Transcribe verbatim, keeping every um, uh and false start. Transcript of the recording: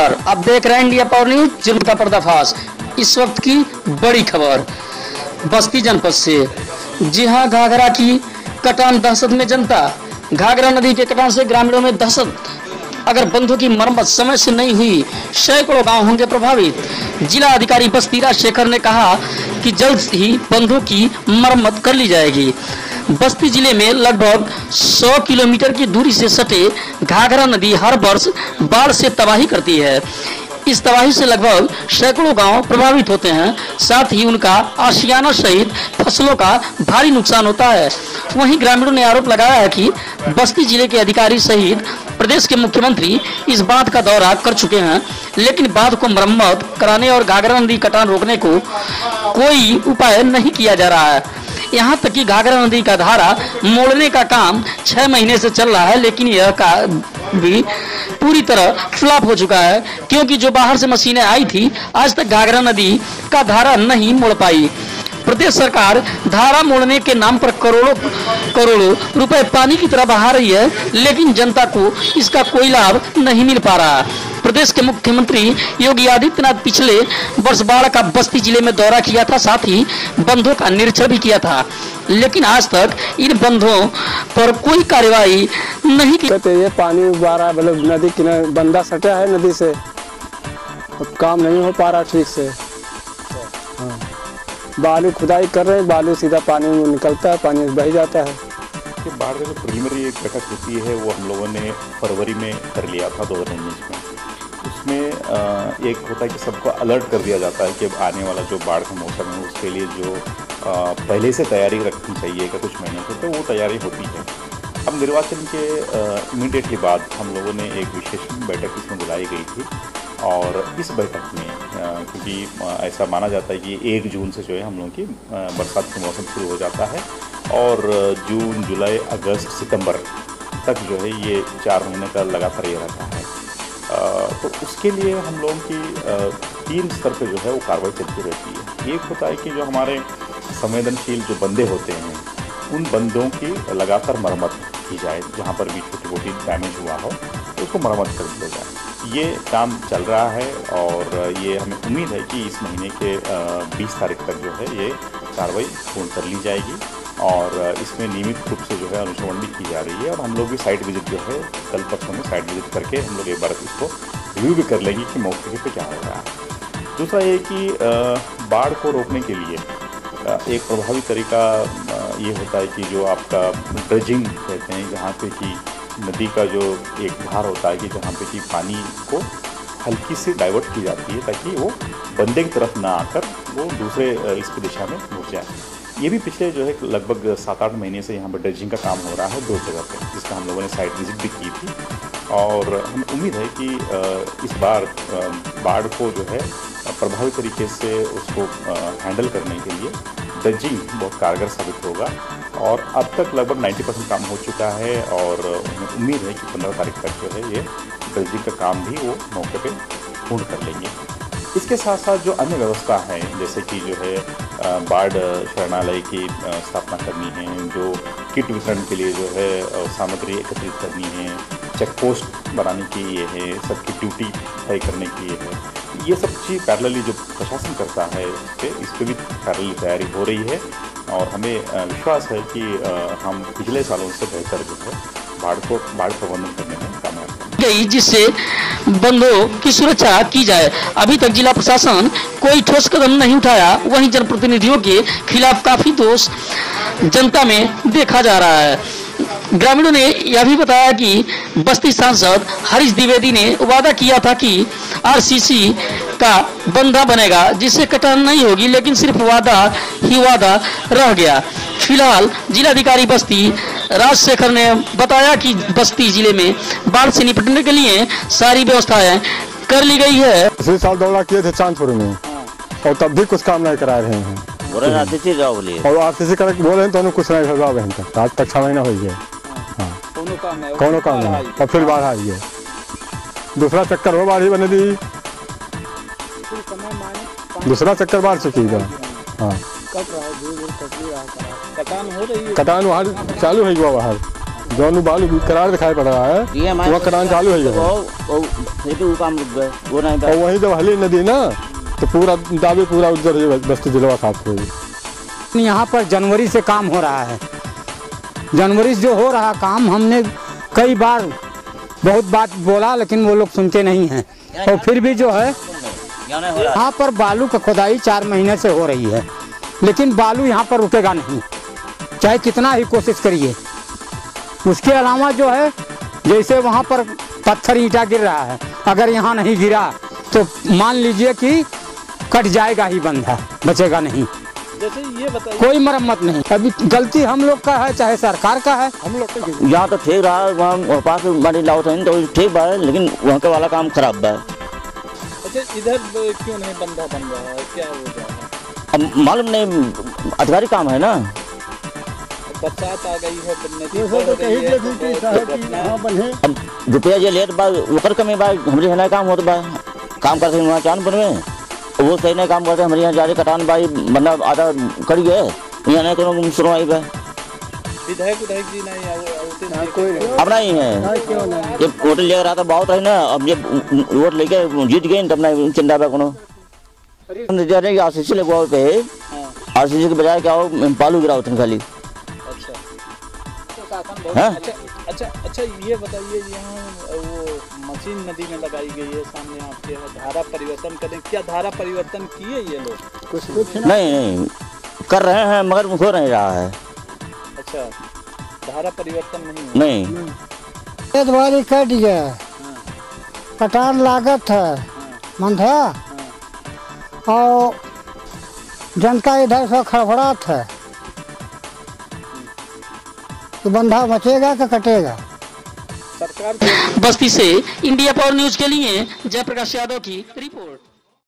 नमस्कार, आप देख रहे हैं इंडिया पावर न्यूज, जुर्म का पर्दाफाश। इस वक्त की बड़ी खबर बस्ती जनपद से। जी हां, घाघरा की कटान दहशत में जनता। घाघरा नदी के कटान से ग्रामीणों में दहशत। अगर बंधों की मरम्मत समय से नहीं हुई, सैकड़ों गांव होंगे प्रभावित। जिला अधिकारी बस्ती राजशेखर ने कहा कि जल्द ही बंधों की मरम्मत कर ली जाएगी। बस्ती जिले में लगभग सौ किलोमीटर की दूरी से सटे घाघरा नदी हर वर्ष बाढ़ से तबाही करती है। इस तबाही से लगभग सैकड़ों गांव प्रभावित होते हैं, साथ ही उनका आशियाना सहित फसलों का भारी नुकसान होता है। वहीं ग्रामीणों ने आरोप लगाया है कि बस्ती जिले के अधिकारी सहित प्रदेश के मुख्यमंत्री इस बांध का दौरा कर चुके हैं, लेकिन बांध को मरम्मत कराने और घाघरा नदी कटान रोकने को कोई उपाय नहीं किया जा रहा है। यहाँ तक कि घाघरा नदी का धारा मोड़ने का काम छह महीने से चल रहा है, लेकिन यह का भी पूरी तरह फ्लॉप हो चुका है, क्योंकि जो बाहर से मशीनें आई थी, आज तक घाघरा नदी का धारा नहीं मोड़ पाई। प्रदेश सरकार धारा मोड़ने के नाम पर करोड़ों करोड़ों रुपए पानी की तरह बहा रही है, लेकिन जनता को इसका कोई लाभ नहीं मिल पा रहा। प्रदेश के मुख्यमंत्री योगी आदित्यनाथ पिछले वर्ष बाढ़ का बस्ती जिले में दौरा किया था, साथ ही बंधों का निरीक्षण भी किया था, लेकिन आज तक इन बंधों पर कोई कार्रवाई नहीं की। कहते ये पानी उबारा मतलब नदी किनारे बंदा सटा है नदी से, अब काम नहीं हो पा रहा ठीक से। हाँ, बालू खुदाई कर रहे हैं, बालू सीधा पानी में निकलता है, पानी बह जाता है। बाढ़ का जो प्रीलिमिनरी एक बैठक होती है वो हम लोगों ने फरवरी में कर लिया था दो हज़ार उन्नीस में। उसमें एक होता है कि सबको अलर्ट कर दिया जाता है कि अब आने वाला जो बाढ़ का मौसम है उसके लिए जो पहले से तैयारी रखनी चाहिए कि कुछ महीनों से, तो वो तैयारी होती है। अब निर्वाचन के इमीडिएटली बाद हम लोगों ने एक विशेष बैठक इसमें बुलाई गई थी, और इस बैठक में क्योंकि ऐसा माना जाता है कि एक जून से जो है हम लोगों की बरसात का मौसम शुरू हो जाता है, और जून जुलाई अगस्त सितंबर तक जो है ये चार महीने का लगातार ये रहता है। तो उसके लिए हम लोगों की तीन स्तर पे जो है वो कार्रवाई चलती रहती है। एक होता है कि जो हमारे संवेदनशील जो बंदे होते हैं उन बंदों की लगातार मरम्मत की जाए, जहाँ पर भी छोटी मोटी डैमेज हुआ हो तो उसको मरम्मत कर दिया जाए। ये काम चल रहा है, और ये हमें उम्मीद है कि इस महीने के बीस तारीख तक जो है ये कार्रवाई पूर्ण कर ली जाएगी, और इसमें नियमित रूप से जो है अनुश्रवण भी की जा रही है। और हम लोग भी साइट विजिट जो है कल परसों में साइट विजिट करके हम लोग एक बार इसको रिव्यू भी कर लेंगे कि मौके पे क्या हो रहा है। दूसरा ये कि बाढ़ को रोकने के लिए एक प्रभावी तरीका ये होता है कि जो आपका ड्रेजिंग कहते हैं, जहाँ पे कि नदी का जो एक धार होता है कि जहाँ पे कि पानी को हल्की सी डाइवर्ट की जाती है ताकि वो बंदे की तरफ ना आकर वो दूसरे इसकी दिशा में मुड़ जाए। ये भी पिछले जो है लगभग सात आठ महीने से यहाँ पर ड्रेजिंग का काम हो रहा है दो जगह पे, जिसका हम लोगों ने साइट विजिट भी की थी, और हमें उम्मीद है कि इस बार बाढ़ को जो है प्रभावी तरीके से उसको हैंडल करने के लिए ड्रेजिंग बहुत कारगर साबित होगा। और अब तक लगभग नब्बे परसेंट काम हो चुका है, और हमें उम्मीद है कि पंद्रह तारीख तक जो है ये ड्रेजिंग का काम भी वो मौके पे पूर्ण कर लेंगे। इसके साथ साथ जो अन्य व्यवस्था है, जैसे कि जो है बाढ़ शरणालय की स्थापना करनी है, जो किट वितरण के लिए जो है सामग्री एकत्रित करनी है, चेक पोस्ट बनाने की ये है, सबकी ड्यूटी तय करने की ये है, ये सब चीज़ पैरेलली जो प्रशासन करता है इस पर इस पर भी पैरेलली तैयारी हो रही है, और हमें विश्वास है कि हम पिछले सालों से बेहतर जो है बाढ़ को बाढ़ प्रबंधन करने में कामयाब गई, जिससे बंधों की सुरक्षा की जाए। अभी तक जिला प्रशासन कोई ठोस कदम नहीं उठाया, वहीं जनप्रतिनिधियों के खिलाफ काफी दोष जनता में देखा जा रहा है। ग्रामीणों ने यह भी बताया कि बस्ती सांसद हरीश द्विवेदी ने वादा किया था कि आरसीसी का बंधा बनेगा, जिससे कटान नहीं होगी, लेकिन सिर्फ वादा ही वादा रह गया। फिलहाल जिलाधिकारी बस्ती राजशेखर ने बताया कि बस्ती जिले में बाढ़ से निपटने के लिए सारी व्यवस्थाएं कर ली गई है। पिछले साल दौरा किए थे चांदपुर में, और तब भी कुछ काम नहीं करा रहे हैं, और आरसीसी और आरसीसी कर बोल रहे हैं तो कुछ नहीं होगा बहन तक, आज तक छह महीना हो गया। हाँ, कौनो काम है कौनो काम है, और फिर बाढ़ आई है, दूसरा चक्कर हो बाढ़ ही बने दी, दूसरा चक्कर बाढ़ चुकी है। हाँ, कट रहा है, कटान हो रही है, कटान वहाँ चालू है, बाहर दोनों बालू करार दिखाई पड़ रहा है, ये हमारे वहाँ करान चालू है वो वो फिर भी वो काम रुक गए, वो नहीं और वहीं जब हली नदी ना तो पूरा दावे पूरा उधर बस्ती जिला साफ हुई। यहाँ पर जनवरी से काम हो रहा है, जनवरी से जो हो रहा काम हमने कई बार बहुत बात बोला लेकिन वो लोग सुनते नहीं हैं। और फिर भी जो है यहाँ पर बालू का खुदाई चार महीने से हो रही है, लेकिन बालू यहाँ पर रुकेगा नहीं, चाहे कितना ही कोशिश करिए। उसके अलावा जो है जैसे वहाँ पर पत्थर ईंटा गिर रहा है, अगर यहाँ नहीं गिरा तो मान लीजिए कि कट जाएगा ही बंधा, बचेगा नहीं। जैसे ये बताइए, कोई मरम्मत नहीं, अभी गलती हम लोग का है चाहे सरकार का है। हम लोग यहाँ तो ठीक रहा, वहाँ पास बड़ी लाउट है तो ठीक बा, लेकिन वहाँ का वाला काम खराब बा। अच्छा इधर क्यों नहीं बंधा बन रहा है, क्या हो रहा है? अब मालूम नहीं, अधिकारी काम है ना। बरसात आ गई है, नदी तो बढ़ रही है, तो अब रुपया जो लेट बा ओकर कमी बा, हमारे यहाँ काम होता बा, काम करते वहाँ चांद बनवे वो सही नहीं काम करते, हमारे यहाँ जा रहे कटान बाई बंदा आधा कर गए, यहाँ नहीं कोनो सुनवाई बा। विधायक विधायक जी नहीं आते नहीं, कोई अब नहीं है, जब वोट लेकर रहा था बहुत है ना, अब जब वोट लेके जीत गए तब नहीं चिंता बा कोनो। आरसीसी लगवाओ पे आरसीसी के बजाय क्या हो बालू गिरा उतन खाली। अच्छा अच्छा अच्छा ये बताइए, यहाँ वो मशीन नदी में लगाई गई है सामने आपके, धारा परिवर्तन करें, क्या धारा परिवर्तन किए ये लोग? कुछ कुछ नहीं नहीं कर रहे हैं मगर हो नहीं रहा है। अच्छा धारा परिवर्तन नहीं नहीं खेतबाड़ी कट गया, कटान लागत है मंधा, और जनता इधर से खड़बड़ात है कि बंधा बचेगा कि कटेगा। सरकार बस्ती से इंडिया पावर न्यूज के लिए जयप्रकाश यादव की रिपोर्ट।